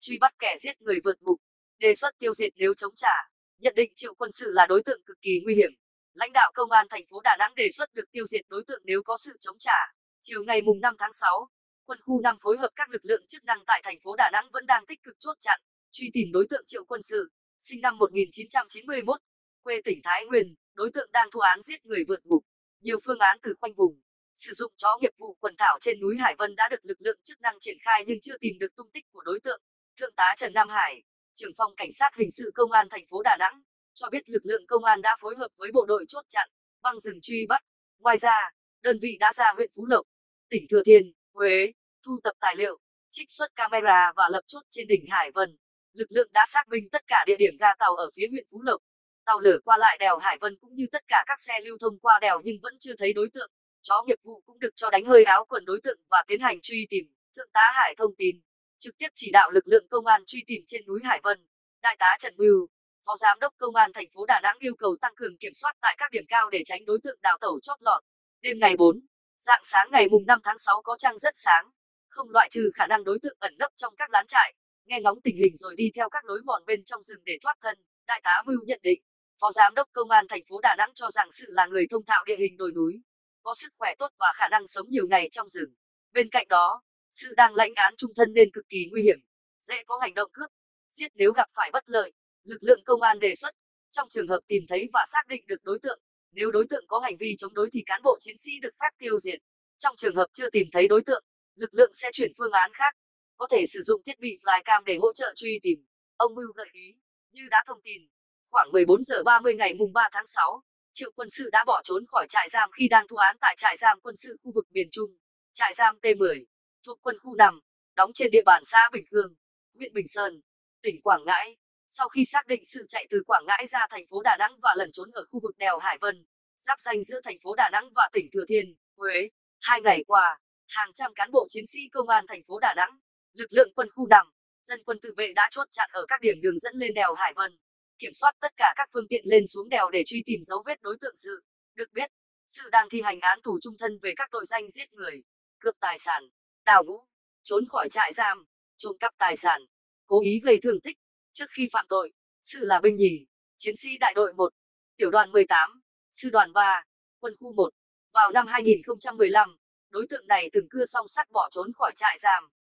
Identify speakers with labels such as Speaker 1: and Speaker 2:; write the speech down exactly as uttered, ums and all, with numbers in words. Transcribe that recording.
Speaker 1: truy bắt kẻ giết người vượt ngục, đề xuất tiêu diệt nếu chống trả. Nhận định Triệu Quân Sự là đối tượng cực kỳ nguy hiểm. Lãnh đạo Công an thành phố Đà Nẵng đề xuất được tiêu diệt đối tượng nếu có sự chống trả. Chiều ngày mùng năm tháng sáu, Quân khu năm phối hợp các lực lượng chức năng tại thành phố Đà Nẵng vẫn đang tích cực chốt chặn, truy tìm đối tượng Triệu Quân Sự, sinh năm một nghìn chín trăm chín mươi mốt, quê tỉnh Thái Nguyên, đối tượng đang thụ án giết người vượt ngục. Nhiều phương án từ khoanh vùng, sử dụng chó nghiệp vụ quần thảo trên núi Hải Vân đã được lực lượng chức năng triển khai nhưng chưa tìm được tung tích của đối tượng. Thượng tá Trần Nam Hải, trưởng phòng cảnh sát hình sự công an thành phố Đà Nẵng, cho biết lực lượng công an đã phối hợp với bộ đội chốt chặn, băng rừng truy bắt. Ngoài ra, đơn vị đã ra huyện Phú Lộc, tỉnh Thừa Thiên, Huế, thu thập tài liệu, trích xuất camera và lập chốt trên đỉnh Hải Vân. Lực lượng đã xác minh tất cả địa điểm ga tàu ở phía huyện Phú Lộc, tàu lửa qua lại đèo Hải Vân cũng như tất cả các xe lưu thông qua đèo nhưng vẫn chưa thấy đối tượng. Chó nghiệp vụ cũng được cho đánh hơi áo quần đối tượng và tiến hành truy tìm. Thượng tá Hải thông tin, trực tiếp chỉ đạo lực lượng công an truy tìm trên núi Hải Vân. Đại tá Trần Bưu, Phó Giám đốc Công an thành phố Đà Nẵng yêu cầu tăng cường kiểm soát tại các điểm cao để tránh đối tượng đào tẩu chót lọt. Đêm ngày bốn, rạng sáng ngày mùng năm tháng sáu có trăng rất sáng, không loại trừ khả năng đối tượng ẩn nấp trong các lán trại, nghe ngóng tình hình rồi đi theo các lối mòn bên trong rừng để thoát thân. Đại tá Bưu nhận định, Phó Giám đốc Công an thành phố Đà Nẵng cho rằng Sự là người thông thạo địa hình đồi núi, có sức khỏe tốt và khả năng sống nhiều ngày trong rừng. Bên cạnh đó, Sự đang lãnh án chung thân nên cực kỳ nguy hiểm, dễ có hành động cướp, giết nếu gặp phải bất lợi. Lực lượng công an đề xuất, trong trường hợp tìm thấy và xác định được đối tượng, nếu đối tượng có hành vi chống đối thì cán bộ chiến sĩ được phép tiêu diệt. Trong trường hợp chưa tìm thấy đối tượng, lực lượng sẽ chuyển phương án khác, có thể sử dụng thiết bị flycam để hỗ trợ truy tìm. Ông Bưu gợi ý, như đã thông tin, khoảng mười bốn giờ ba mươi ngày mùng ba tháng sáu, Triệu Quân Sự đã bỏ trốn khỏi trại giam khi đang thụ án tại trại giam quân sự khu vực miền Trung, trại giam T mười, thuộc quân khu năm, đóng trên địa bàn xã Bình Khương, huyện Bình Sơn, tỉnh Quảng Ngãi. Sau khi xác định Sự chạy từ Quảng Ngãi ra thành phố Đà Nẵng và lẩn trốn ở khu vực đèo Hải Vân, giáp ranh giữa thành phố Đà Nẵng và tỉnh Thừa Thiên, Huế, hai ngày qua, hàng trăm cán bộ chiến sĩ công an thành phố Đà Nẵng, lực lượng quân khu năm, dân quân tự vệ đã chốt chặn ở các điểm đường dẫn lên đèo Hải Vân, kiểm soát tất cả các phương tiện lên xuống đèo để truy tìm dấu vết đối tượng Sự. Được biết, Sự đang thi hành án tù chung thân về các tội danh giết người, cướp tài sản, đào ngũ, trốn khỏi trại giam, trộm cắp tài sản, cố ý gây thương tích. Trước khi phạm tội, Sự là binh nhì, chiến sĩ đại đội một, tiểu đoàn mười tám, sư đoàn ba, quân khu một. Vào năm hai nghìn không trăm mười lăm, đối tượng này từng cưa song sắt bỏ trốn khỏi trại giam.